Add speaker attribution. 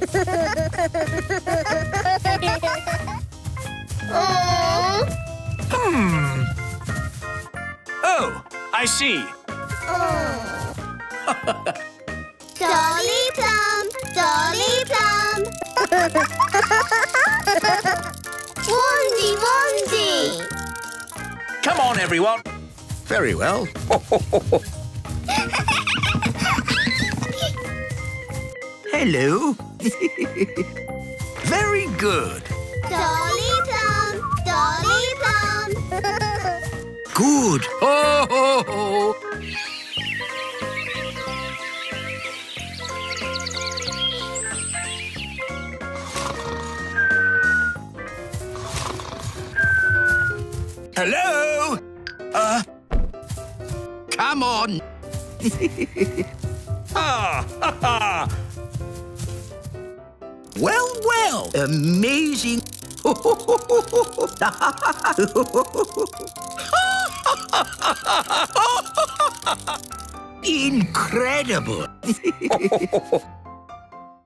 Speaker 1: Oh, I see.
Speaker 2: Dolly Plum, Dolly Plum. Wandy, Wandy.
Speaker 1: Come on, everyone.
Speaker 3: Very well. Hello. Very good.
Speaker 2: Dolly Plum, Dolly Plum.
Speaker 3: Good. Ho, ho, ho. Hello? Come on. Well, well. Amazing. Incredible.